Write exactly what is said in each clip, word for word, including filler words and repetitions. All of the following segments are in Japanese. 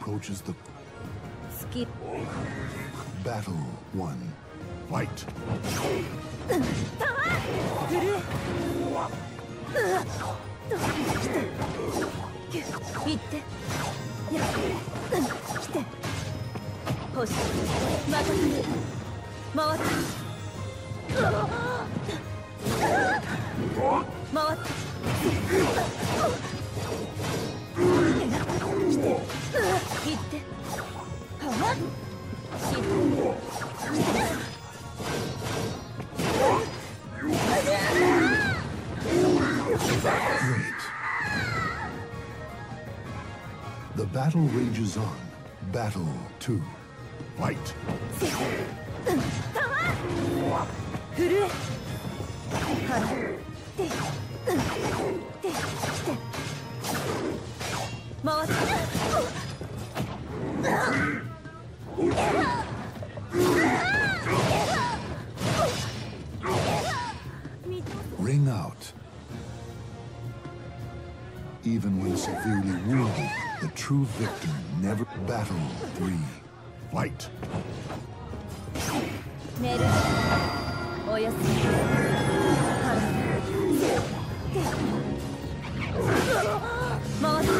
approaches the skip battle one. Fight. 行ってやうん来て星また回った回った来て行ってはっ行って Great. The battle rages on. Battle two. Fight. 震え払ってでで来て回って Ring out. Even when severely wounded, the true victor never. Battle three. Fight. 寝るおやすみ払って回って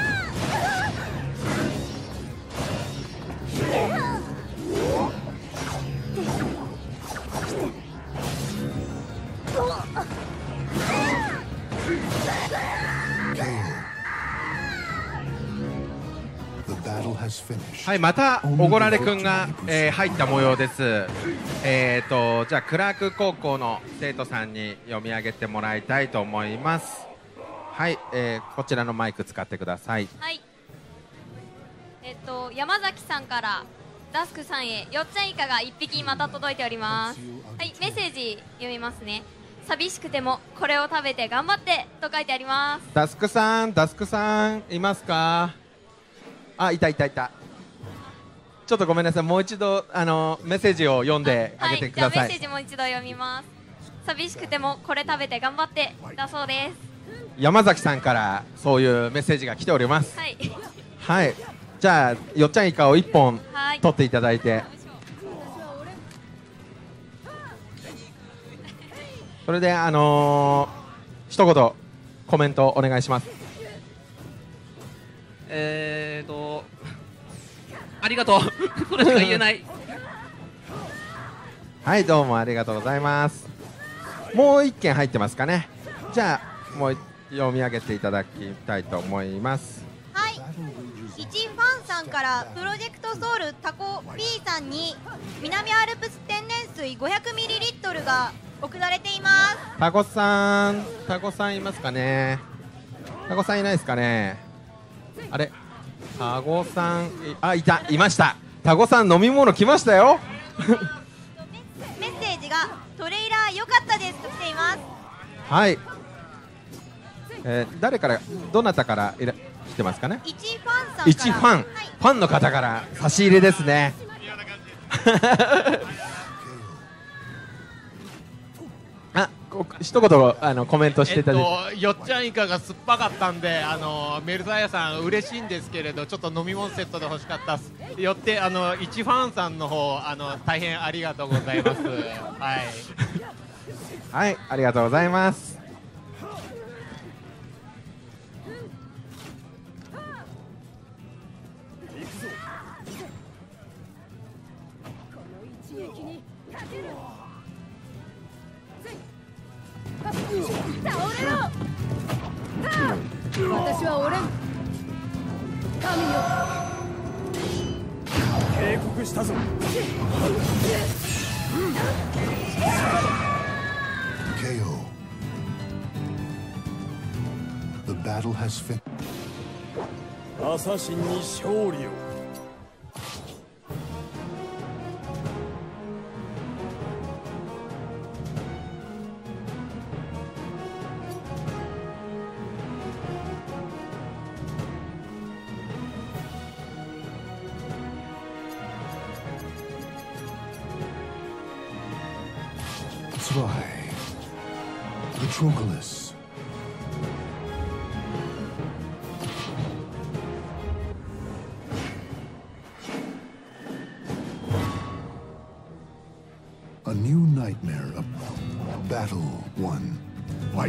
はい、またおごられくんが、えー、入った模様です。えーとじゃあクラーク高校の生徒さんに読み上げてもらいたいと思います。はい、えー、こちらのマイク使ってください。 はい。えっと山崎さんからダスクさんへよっちゃんイカがいっぴきまた届いております。はい、メッセージ読みますね。寂しくてもこれを食べて頑張ってと書いてあります。 ダスクさん、ダスクさんいますか？あ、いたいたいた。ちょっとごめんなさい、もう一度あのメッセージを読んであげてください。 はい、じゃあメッセージもう一度読みます。寂しくてもこれ食べて頑張ってだそうです。 山崎さんからそういうメッセージが来ております。 はい。 はい。じゃあよっちゃんイカを一本取っていただいて、それであのー、一言コメントお願いします。 えーとありがとうそれしか言えないはい、どうもありがとうございます。もう一件入ってますかね。じゃあもう読み上げていただきたいと思います。 はい、一ファンさんからプロジェクトソウルタコ P さんに南アルプス天然水 ごひゃくミリリットル が送られています。 タコさん、タコさんいますかね。タコさんいないですかね。あれ、タコさん、あ、いた、いました。タコさん飲み物来ましたよメッセージがトレイラー良かったですと来ています。 はい、えー、誰からどなたからいら来てますかね。 一ファンさんから、 一ファン、はい、ファンの方から差し入れですねあ、一言あのコメントしていただいて、 えっと、よっちゃんイカが酸っぱかったんで、あのメルザヤさん嬉しいんですけれど、ちょっと飲み物セットで欲しかったです。よってあの一ファンさんの方、あの大変ありがとうございますはいはい、ありがとうございます。 倒れろ。私は折れん。神よ。 警告したぞ。 ケーオー The battle has finished. アサシンに勝利を。 Zwei. Patroclus. Battle one. Fight.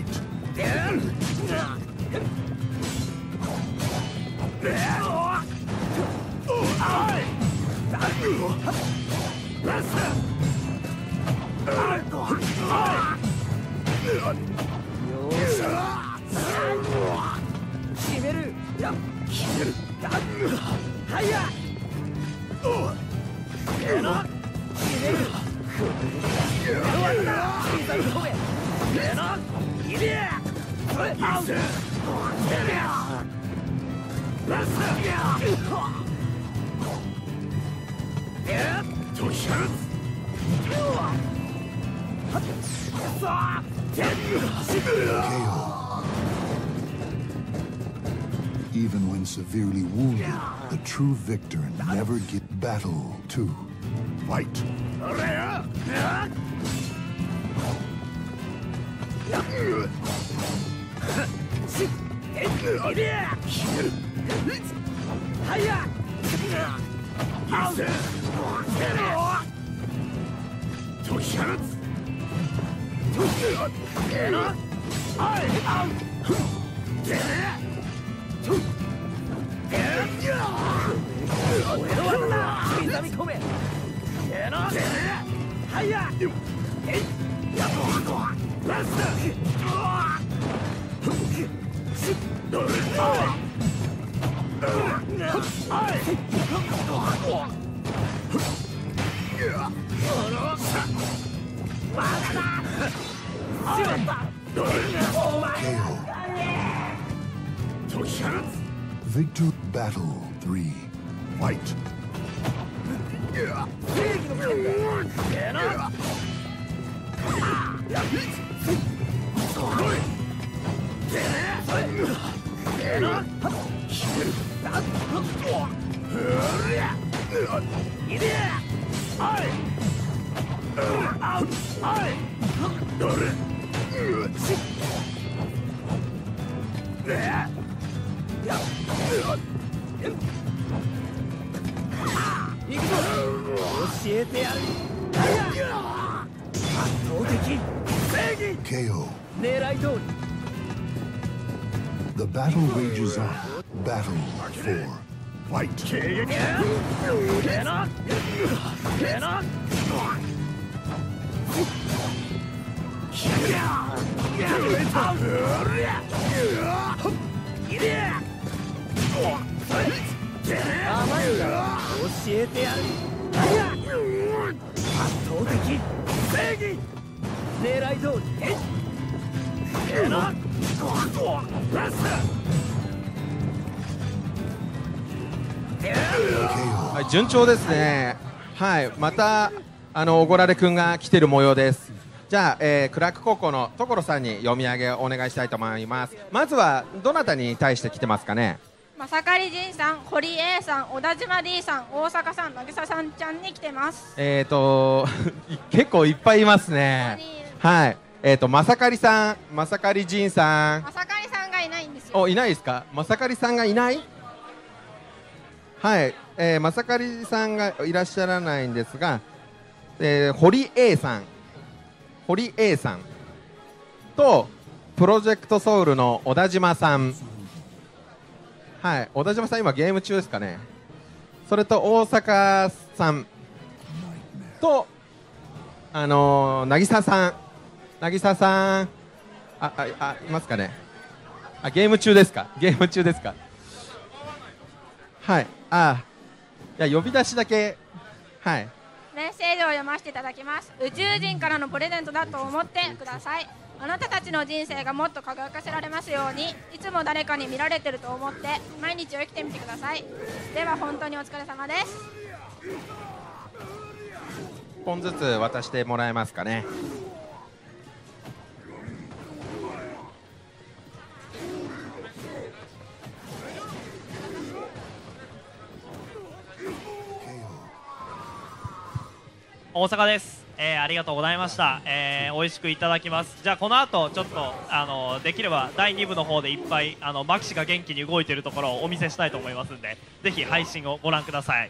Even when severely wounded, the true victor never get battle two. Fight. Victor Battle three. Fight. K O. The battle rages on. Battle four. Fight. はい、順調ですね。はい、またあのおごられくんが来てる模様です。じゃあ、えー、クラーク高校の所さんに読み上げお願いしたいと思います。まずはどなたに対して来てますかね。 まさかりじんさん、堀 A さん、小田島 D さん、大阪さん、渚さんちゃんに来てます。 えっと結構いっぱいいますね。はい、えっとまさかりさん、まさかりじんさん。 まさかりさんがいないんですよ。 お、いないですか。まさかりさんがいない。はい、えー、まさかりさんがいらっしゃらないんですが、えー、堀 A さん、堀 A さんとプロジェクトソウルの小田島さん。はい、小田島さん今ゲーム中ですかね。それと大阪さんとあのー、渚さん、渚さん、あ、あ、あ、いますかね。あ、ゲーム中ですか。ゲーム中ですか。はい、あ、いや呼び出しだけ。はい。 メッセージを読ませていただきます。宇宙人からのプレゼントだと思ってください。あなたたちの人生がもっと輝かせられますように、いつも誰かに見られてると思って毎日を生きてみてください。では本当にお疲れ様です。 いっぽんずつ渡してもらえますかね。 大阪です、えー、ありがとうございました、えー、美味しくいただきます。じゃあこの後ちょっとあのできればだいに部の方でいっぱいあのマキシが元気に動いているところをお見せしたいと思いますんで、ぜひ配信をご覧ください。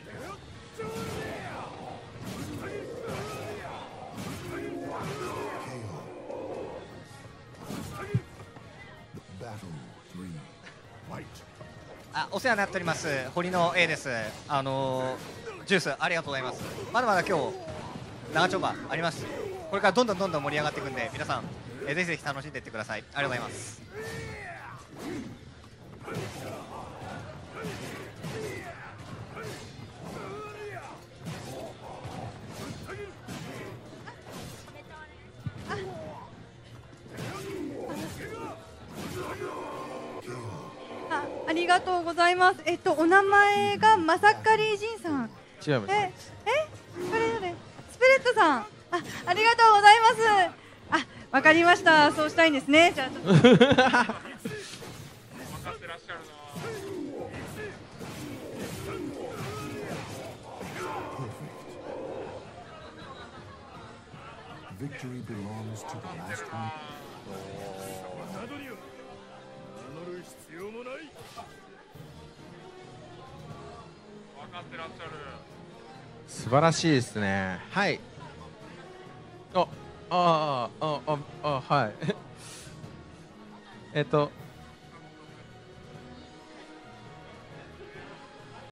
three, fight. あ、お世話になっております。堀の A です。あのー、ジュースありがとうございます。まだまだ今日長丁場あります。これからどんどんどんどん盛り上がっていくんで、皆さん、えー、ぜひぜひ楽しんでいってください。ありがとうございます。 あ、ありがとうございます。えっとお名前がまさかりじんさん。 違います。 え、え、これどれ？スピリットさん。あ、ありがとうございます。あ、わかりました。そうしたいんですね。じゃあちょっと。分かってらっしゃるな。 Victory belongs to the last one. 素晴らしいですね。はい。あ、ああ、ああ、あ、はい。えっと。